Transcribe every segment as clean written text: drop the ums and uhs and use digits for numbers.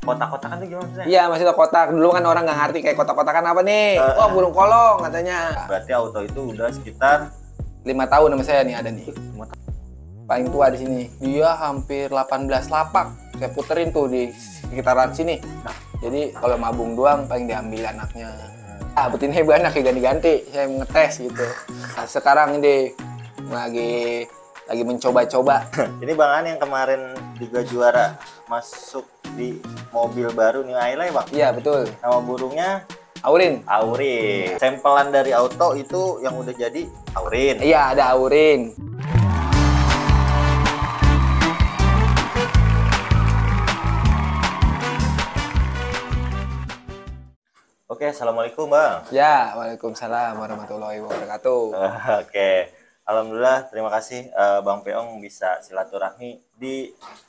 Kotak-kotakan tuh gimana maksudnya? Iya, maksudnya kotak. Dulu kan orang nggak ngerti kayak kotak-kotakan apa nih. Oh, burung kolong katanya. Berarti auto itu udah sekitar 5 tahun sama saya nih ada nih. 5 tahun. Paling tua di sini. Dia hampir 18 lapak. Saya puterin tuh di sekitaran sini. Nah, jadi kalau mabung doang paling diambil anaknya. Ah, betinnya banyak ya ganti-ganti. Saya ngetes gitu. Nah, sekarang ini lagi mencoba-coba. Ini Bang An yang kemarin juga juara masuk di mobil baru New Ayla ya Bang? Iya, betul. Nama burungnya Aurin. Aurin. Samplean dari auto itu yang udah jadi Aurin. Iya, ada Aurin. Oke, assalamualaikum Bang. Ya, waalaikumsalam warahmatullahi wabarakatuh. Oke, alhamdulillah terima kasih Bang Peong bisa silaturahmi di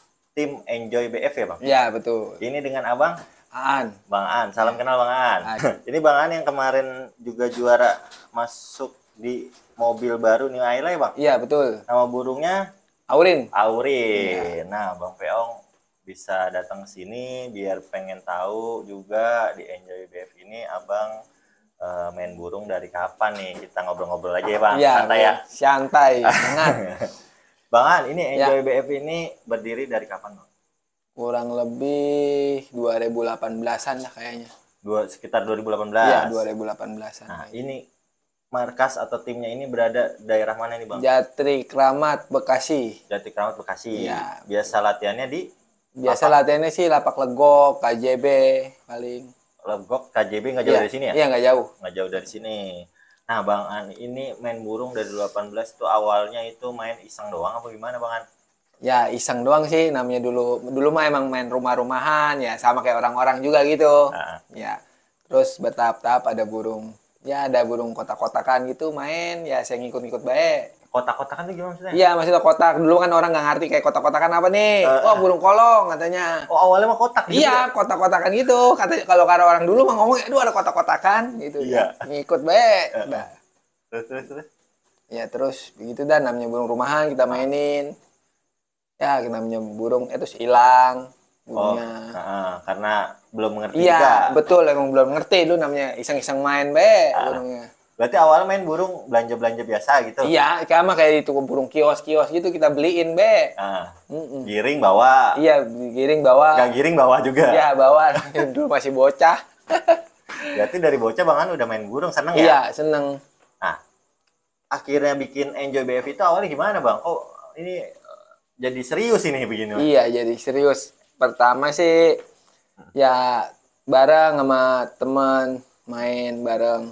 tim Enjoy BF ya Bang? Ya, betul. Ini dengan Abang? Aan. Bang An, salam kenal Bang An. Ini Bang An yang kemarin juga juara masuk di mobil baru New Ayla ya Bang? Iya, betul. Nama burungnya? Aurin. Aurin. Nah, Bang Peong bisa datang ke sini biar pengen tahu juga di Enjoy BF ini Abang main burung dari kapan nih? Kita ngobrol-ngobrol aja ya Bang, Ya, santai ya. Santai, banget. Bang An, ini Enjoy BF ini berdiri dari kapan Bang? Kurang lebih 2018-an lah kayaknya. Sekitar 2018. Iya, 2018-an. Nah, ini markas atau timnya ini berada daerah mana nih Bang? Jatri Kramat, Bekasi. Jati Kramat, Bekasi. Iya. Biasa latihannya di Biasa latihannya sih lapak legok, KJB paling. Legok, KJB nggak jauh dari sini ya? Iya, nggak jauh. Nggak jauh dari sini. Nah, Bang An, ini main burung dari 18 itu awalnya itu main iseng doang apa gimana Bang An? Ya, iseng doang sih namanya dulu. Dulu mah emang main rumah-rumahan ya, sama kayak orang-orang juga gitu. Nah. Ya. Terus bertahap-tahap ada burung. Ya, ada burung kotak-kotakan gitu main, ya saya ngikut-ngikut baik. Kotak-kotakan tuh gimana maksudnya? Iya, maksudnya kotak. Dulu kan orang nggak ngerti kayak kotak-kotakan apa nih. Oh, burung kolong katanya. Oh, awalnya mah kotak gitu. Iya, kotak-kotakan gitu. Katanya kalau orang dulu mah ngomong, aduh ada kotak-kotakan gitu. Iya. Ngikut baik. Nah. Terus. Ya, terus begitu dah namanya burung rumahan kita mainin. Ya, namanya burung terus hilang burungnya. Karena belum mengerti iya, juga. Betul, emang belum ngerti lu namanya iseng-iseng main burungnya. Berarti awalnya main burung belanja-belanja biasa gitu? Iya, kayak itu burung kios-kios gitu kita beliin, Giring bawa? Iya, giring bawa. Gak giring bawa juga? Iya, bawa. Dulu masih bocah. Berarti dari bocah Bang An udah main burung, seneng ya? Iya, seneng. Nah, akhirnya bikin Enjoy BF itu awalnya gimana Bang? Kok ini jadi serius ini begini? Iya, jadi serius. Pertama sih, ya bareng sama teman main bareng.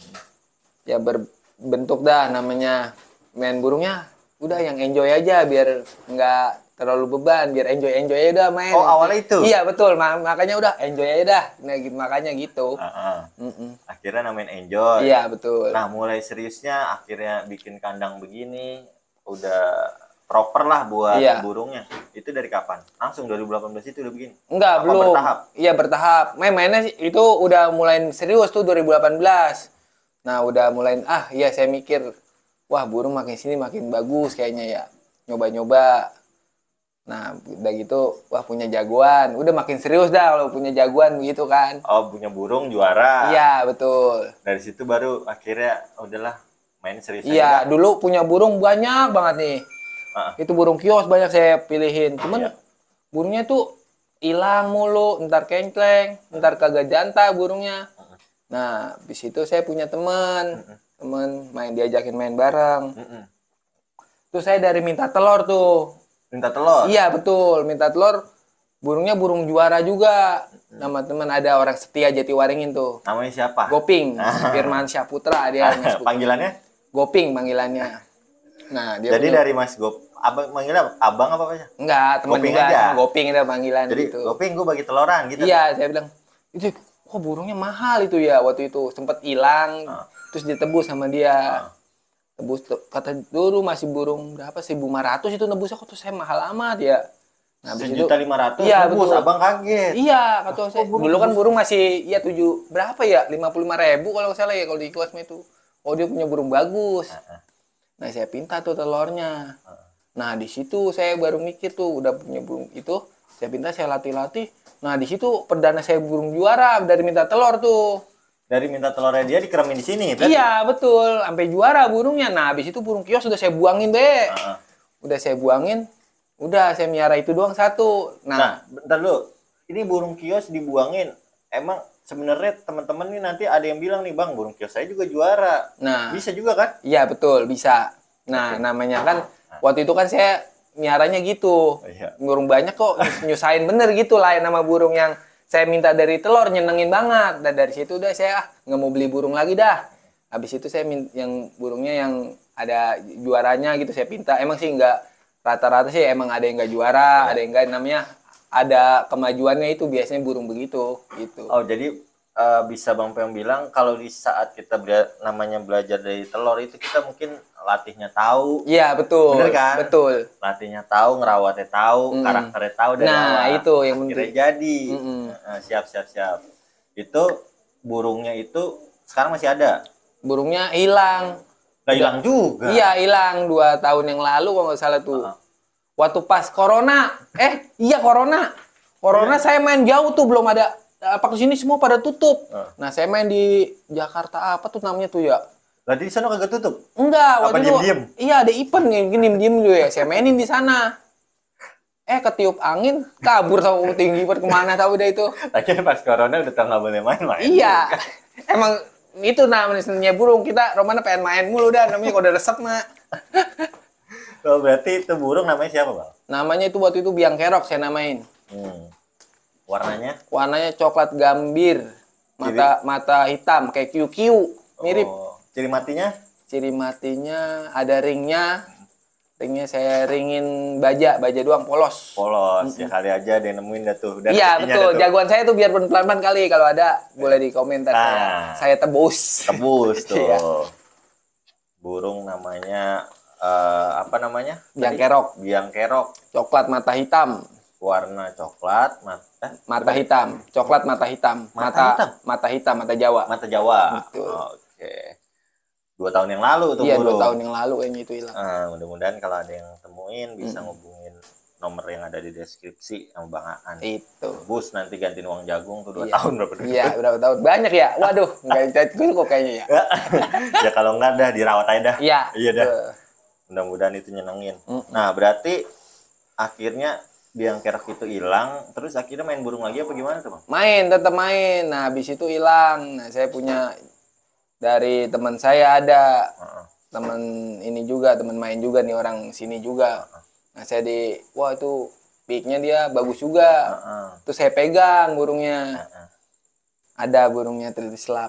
Ya berbentuk dah namanya main burungnya. Udah yang enjoy aja biar nggak terlalu beban, biar enjoy aja udah main. Oh, awalnya itu? Iya, betul. Makanya udah enjoy aja dah. Nah, makanya gitu. Akhirnya namain Enjoy. Iya, betul. Nah, mulai seriusnya akhirnya bikin kandang begini, udah proper lah buat burungnya. Itu dari kapan? Langsung 2018 itu udah begini? Enggak, belum. Bertahap? Iya, bertahap. Mainnya itu udah mulai serius tuh 2018. Nah, udah mulai, iya saya mikir, wah burung makin sini makin bagus kayaknya ya. Nyoba-nyoba. Nah, udah gitu, wah punya jagoan. Udah makin serius dah kalau punya jagoan begitu kan. Oh, punya burung juara. Iya, betul. Dari situ baru akhirnya udahlah main serius aja. Iya, dulu punya burung banyak banget nih. Itu burung kios banyak saya pilihin. Cuman burungnya tuh hilang mulu, ntar kenkleng, ntar kagak jantan burungnya. Nah, di situ saya punya teman diajakin main bareng. Terus saya dari minta telur tuh. Minta telur? Iya, betul. Minta telur. Burungnya burung juara juga. Nama teman ada orang setia Jatiwaringin tuh. Namanya siapa? Goping. Firman Syahputra dia. Panggilannya? Goping panggilannya. Nah, dia jadi dari Mas Abang manggilnya abang apa aja? Enggak, teman juga aja. Goping itu panggilan. Jadi gitu. Goping gue bagi teloran gitu. Iya, saya bilang itu kok burungnya mahal itu ya waktu itu sempat hilang terus ditebus sama dia. Tebus kata dulu masih burung berapa 1.500 itu nebusnya kok tuh saya mahal amat ya. Nah, 1.500.000 iya, nebus, betul. Abang kaget. Iya, kata saya. Dulu kan burung masih ya 7 berapa ya? 55.000 kalau nggak salah ya kalau di kios itu. Oh, dia punya burung bagus. Nah, saya pinta tuh telurnya. Nah, di situ saya baru mikir tuh udah punya burung itu, saya pinta saya latih-latih. Nah, di situ perdana saya burung juara dari minta telur tuh. Dari minta telurnya dia dikeremin di sini, berarti? Iya, betul. Sampai juara burungnya. Nah, habis itu burung kios sudah saya buangin, Be. Udah saya buangin. Udah saya miara itu doang satu. Nah, bentar dulu. Ini burung kios dibuangin. Emang sebenarnya teman-teman nih nanti ada yang bilang nih, Bang, burung kios saya juga juara. Nah, bisa juga kan? Iya, betul, bisa. Nah, namanya kan waktu itu kan saya miaranya gitu. Burung banyak kok nyusahin bener gitu lah nama burung yang saya minta dari telur, nyenengin banget. Dan dari situ udah saya nggak mau beli burung lagi dah. Habis itu saya yang burungnya yang ada juaranya gitu saya pinta. Emang sih nggak rata-rata sih emang ada yang nggak juara, ada yang nggak, namanya ada kemajuannya itu biasanya burung begitu gitu. Oh, jadi bisa Bang Peong bilang kalau di saat kita namanya belajar dari telur itu kita mungkin latihnya tahu. Iya, betul. Bener kan? Betul. Latihnya tahu, ngerawatnya tahu, karakternya tahu dari awal. Itu yang penting. Jadi. Siap. Itu burungnya itu sekarang masih ada? Burungnya hilang. Hilang juga? Iya, hilang 2 tahun yang lalu kalau nggak salah tuh. Waktu pas corona. Iya corona. Corona saya main jauh tuh, belum ada apa kesini semua pada tutup. Nah, saya main di Jakarta apa tuh namanya tuh ya? Lah di sana kagak tutup? Enggak, waktu itu iya ada event nih, diem dulu ya. Saya mainin di sana. Ketiup angin, kabur sama tinggi kemana tahu deh itu. Akhirnya pas corona udah tau nggak boleh main-main. Iya. Emang itu namanya burung, kita Romana pengen main mulu dah, namanya kalau udah resep mah. Oh, berarti itu burung namanya siapa, Bang? Namanya itu waktu itu biang kerok saya namain. Warnanya? Warnanya coklat gambir. Mata hitam kayak QQ, mirip. Ciri matinya? Ciri matinya ada ringnya. Ringnya saya ringin baja doang, polos. Ya kali aja dia nemuin dah tuh. Iya, betul. Jagoan saya tuh biar pelan-pelan kali, kalau ada boleh di komentar. Saya tebus. Tebus tuh. Burung namanya apa namanya? Biang kerok. Biang kerok. Coklat mata hitam. Warna coklat, mata hitam. Coklat mata hitam. Mata hitam, mata Jawa. Mata Jawa. Betul. Oke. 2 tahun yang lalu tuh burung. 2 tahun yang lalu kayaknya itu hilang. Mudah-mudahan kalau ada yang temuin bisa ngubungin nomor yang ada di deskripsi sama Bang Aan. Itu. Bus nanti gantiin uang jagung tuh 2 tahun berapa duit? Iya, berapa tahun? Banyak ya? Waduh, enggak kok kayaknya ya. Ya kalau enggak dah dirawat aja dah. Iya dah. Mudah-mudahan itu nyenengin. Nah, berarti akhirnya biang kerok itu hilang, terus akhirnya main burung lagi apa gimana tuh, Bang? Tetap main. Nah, habis itu hilang. Nah, saya punya dari teman saya ada. Teman ini juga, teman main juga nih, orang sini juga. Nah, saya wah itu peaknya dia bagus juga. Terus saya pegang burungnya. Ada burungnya terselip.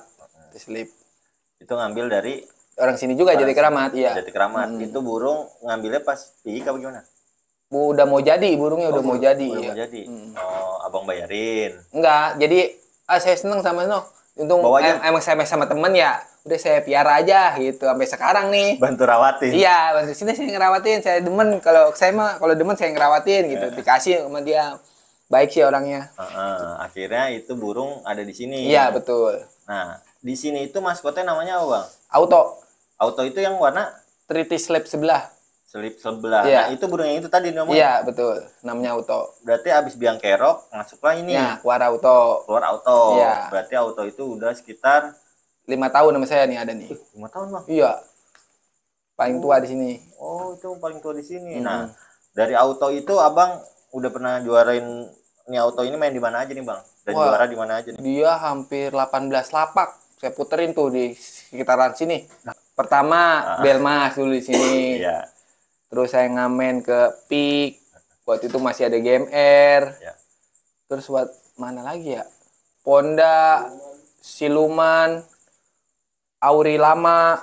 Itu ngambil dari orang sini juga, Jati Keramat, iya. Jati Keramat. Itu burung ngambilnya pas peak apa gimana? Udah mau jadi burungnya, udah mau jadi. Udah mau jadi. Abang bayarin? Enggak, jadi saya seneng sama untung emang saya sama temen ya, udah saya piara aja gitu sampai sekarang nih. Bantu rawatin? Iya, bantu sini saya ngerawatin. Saya demen, kalau demen saya ngerawatin gitu. Dikasih sama dia, baik sih orangnya. Akhirnya itu burung ada di sini. Iya, betul. Nah, di sini itu maskotnya namanya apa, Bang? Auto itu yang warna? Triti slip sebelah. Iya. Nah, itu burung yang itu tadi namanya? Iya, betul. Namanya Auto. Berarti abis biang kerok masuklah ini. Ya, keluar Auto. Iya. Berarti Auto itu udah sekitar 5 tahun sama saya nih ada nih. 5 tahun, Bang? Iya. Paling tua di sini. Oh, itu paling tua di sini. Nah, dari Auto itu Abang udah pernah juarain nih Auto ini main di mana aja nih, Bang? Dan juara di mana aja nih? Dia hampir 18 lapak. Saya puterin tuh di sekitaran sini. Pertama Belmas dulu di sini. Iya. Terus saya ngamen ke PIK. Waktu itu masih ada GMR. Ya. Terus buat mana lagi ya? Ponda, Siluman, Auri Lama.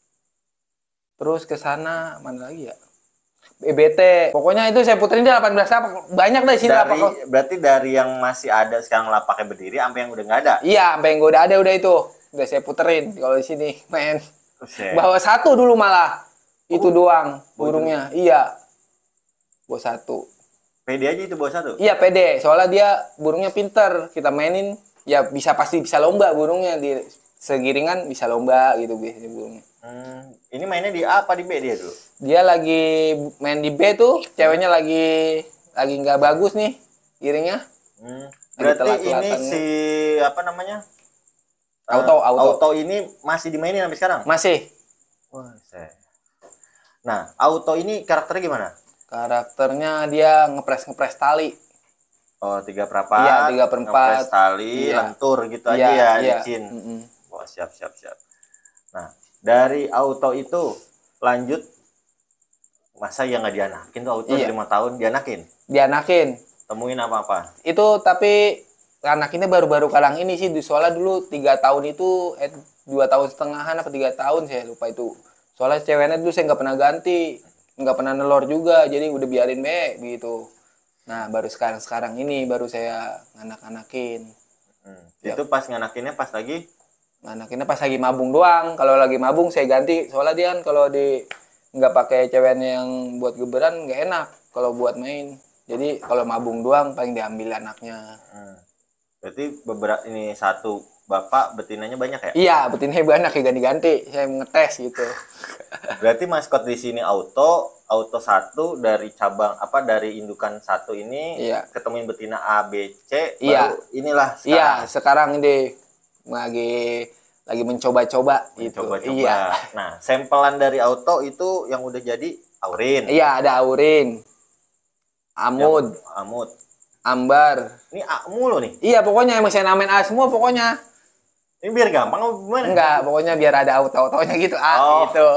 Terus ke sana mana lagi ya? BBT. Pokoknya itu saya puterin di 18 lapak. Banyak dari sini lapak. Berarti dari yang masih ada sekarang lapaknya berdiri sampai yang udah nggak ada? Iya, sampai yang udah ada udah itu. Udah saya puterin kalau di sini main. Bawa 1 dulu malah. Itu doang burungnya. Iya. Bawa 1. Pede aja itu bawa 1? Iya, pede. Soalnya dia burungnya pinter. Kita mainin ya pasti bisa lomba burungnya, di segiringan bisa lomba gitu biasanya burungnya. Ini mainnya di A apa di B dia dulu? Dia lagi main di B tuh, ceweknya lagi nggak bagus nih giringnya. Berarti ini si apa namanya? Auto ini masih dimainin sampai sekarang? Masih. Wah, nah, Auto ini karakternya gimana? Karakternya dia ngepres tali. Oh, 3/4. Iya, 3/4. Ngepres tali, lentur gitu aja ya, licin. Wah, siap. Nah, dari Auto itu lanjut, masa ya nggak dianakin tuh Auto 5 tahun dianakin? Temuin apa-apa? Itu tapi anakinnya baru-baru kalang ini sih, soalnya dulu 3 tahun itu 2 tahun setengahan apa 3 tahun saya lupa itu. Soalnya ceweknya dulu saya nggak pernah ganti, nggak pernah nelor juga, jadi udah biarin gitu. Nah baru sekarang ini baru saya nganak-anakin. Itu pas nganakinnya pas lagi? Nganakinnya pas lagi mabung doang. Kalau lagi mabung saya ganti, soalnya dia kan kalau nggak pakai ceweknya yang buat geberan nggak enak kalau buat main. Jadi kalau mabung doang paling diambil anaknya. Berarti beberapa ini satu bapak betinanya banyak ya? Iya, betinanya banyak ya, ganti-ganti. Saya ngetes gitu. Berarti maskot di sini Auto 1 dari cabang apa dari indukan 1 ini ketemuin betina A, B, C baru inilah sekarang. Iya, sekarang ini lagi mencoba-coba gitu. Iya. Nah, sampelan dari Auto itu yang udah jadi Aurin. Iya, ada Aurin. Amud, Ambar. Ini A mulu nih. Iya, pokoknya emang saya namain A semua pokoknya. Ini biar gampang apa gimana? Enggak, pokoknya biar ada auto-autonya gitu. Gitu.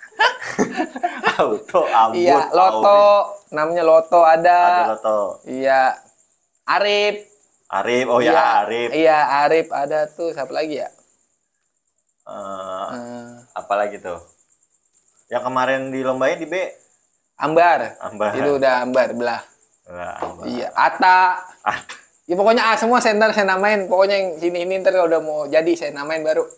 Auto, Amud. Iya, Loto. Namanya Loto ada. Ada Loto. Iya. Arif. Oh ya, Arif. Iya, Arif ada tuh. Siapa lagi ya? Apalagi tuh? Yang kemarin dilombain di B? Ambar. Itu udah Ambar belah. Iya, Ata. Ya pokoknya A semua saya namain. Pokoknya yang sini ini ntar kalau udah mau jadi saya namain baru.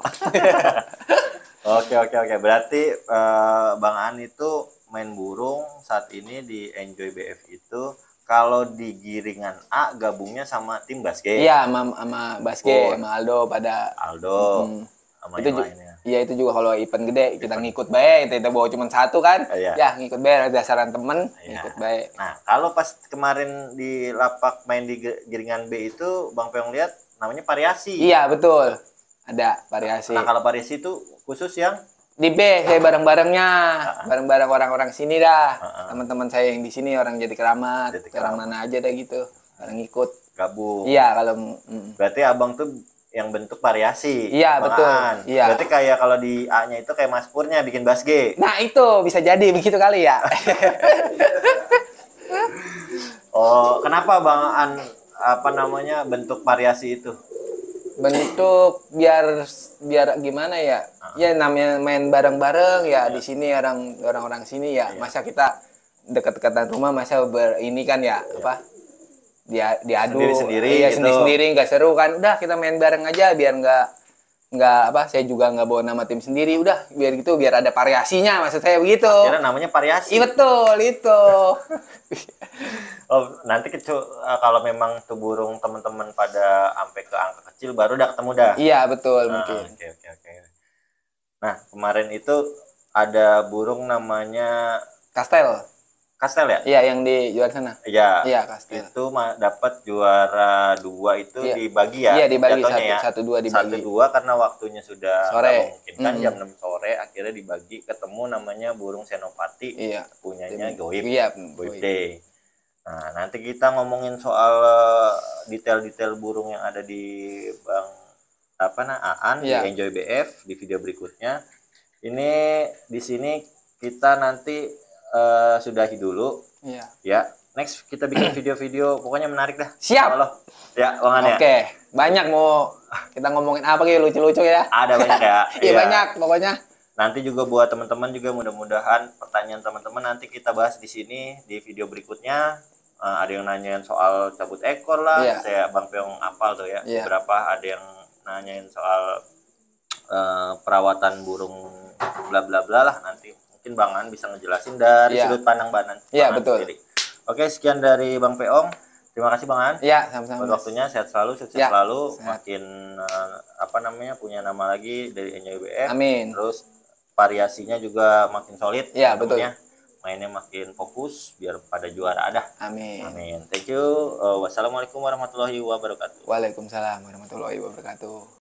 Oke. Berarti Bang An itu main burung saat ini di Enjoy BF itu kalau di giringan A gabungnya sama tim basket. Iya, sama basket, sama Aldo pada. Sama itu yang lainnya. Iya itu juga kalau event gede kita ngikut baik, kita bawa cuma 1 kan. Ya ngikut baik dasaran temen, ngikut baik. Nah, kalau pas kemarin di lapak main di giringan B itu Bang Peong lihat namanya variasi. Iya, betul. Ada variasi. Nah, kalau variasi itu khusus yang di B saya bareng-barengnya. Bareng-bareng orang-orang sini dah. Teman-teman saya yang di sini orang jadi keramat. Orang mana aja dah gitu. Bareng ikut. Gabung. Iya, kalau berarti Abang tuh yang bentuk variasi. Iya, betul. Iya. Berarti kayak kalau di A-nya itu kayak Mas Purnya bikin basge. Nah, itu bisa jadi begitu kali ya. Oh, kenapa Bang An bentuk variasi itu? Bentuk biar gimana ya? Ya namanya main bareng-bareng ya di sini orang-orang sini ya. Masa kita dekat-dekatan rumah masa ini kan ya apa? Diadu sendiri-sendiri gitu. Sendiri-sendiri nggak seru kan. Udah kita main bareng aja biar nggak apa saya juga nggak bawa nama tim sendiri, udah biar gitu biar ada variasinya, maksud saya begitu. Kira namanya variasi. Iya betul itu. Oh, nanti kalau memang tuh burung teman-teman pada sampai ke angka kecil baru udah ketemu dah. Iya betul mungkin. Oke. Nah kemarin itu ada burung namanya Kastel ya? Iya, yang di juara sana. Iya, Kastel. Itu dapat juara 2 itu dibagi ya? Iya, dibagi 1-2 dibagi. 1-2 karena waktunya sudah sore. Mungkin kan jam 6 sore akhirnya dibagi, ketemu namanya burung senopati. Iya. Punyanya Goib. Iya, Goib Day. Nah, nanti kita ngomongin soal detail-detail burung yang ada di Aan di Enjoy BF di video berikutnya. Ini di sini kita nanti sudahi dulu. Iya. Ya, next kita bikin video-video pokoknya menarik dah. Siap. Ya, Bang An ya. Oke, banyak mau kita ngomongin apa gitu lucu-lucu ya? Ada banyak ya. Iya banyak pokoknya. Nanti juga buat teman-teman juga mudah-mudahan pertanyaan teman-teman nanti kita bahas di sini di video berikutnya. Ada yang nanyain soal cabut ekor lah, saya Bang Peong apal tuh ya. Beberapa ada yang nanyain soal perawatan burung bla bla bla lah, nanti mungkin Bang An bisa ngejelasin dari sudut pandang Bang An. Iya, betul. Sendiri. Oke, sekian dari Bang Peong. Terima kasih Bang An. Iya, sama-sama. Buat waktunya sehat selalu, sukses selalu. Makin punya nama lagi dari Enjoy BF. Amin. Terus variasinya juga makin solid. Iya, betul. mainnya makin fokus biar pada juara dah. Amin. Amin. Thank you. Wassalamualaikum warahmatullahi wabarakatuh. Waalaikumsalam warahmatullahi wabarakatuh.